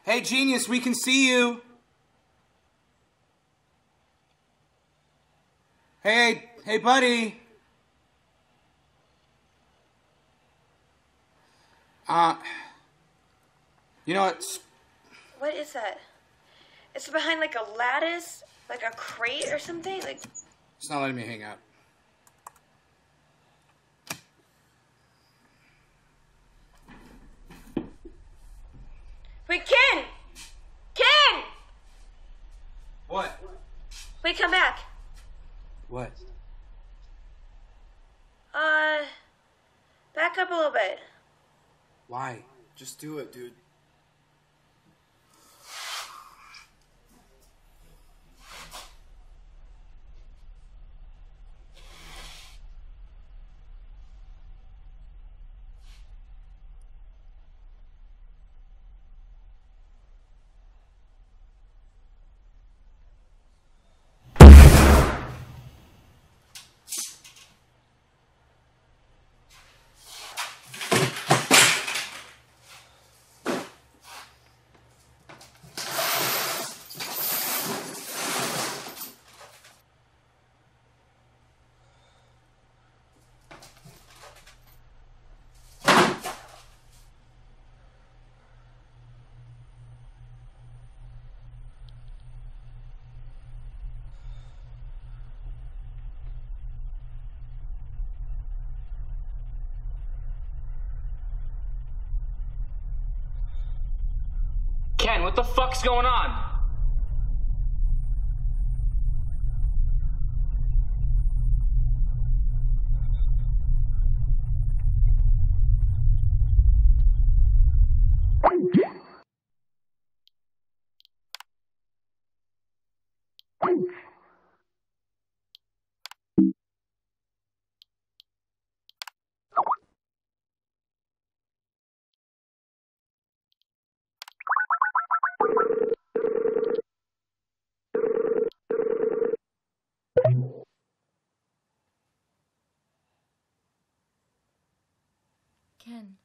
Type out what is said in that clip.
Hey, genius, we can see you. Hey, buddy. You know what? What is that? It's behind like a lattice, like a crate or something? Like, It's not letting me hang out. wait, Ken! Ken! What? Wait, come back. What? Back up a little bit. Why? Just do it, dude. Ken, what the fuck's going on? Ken.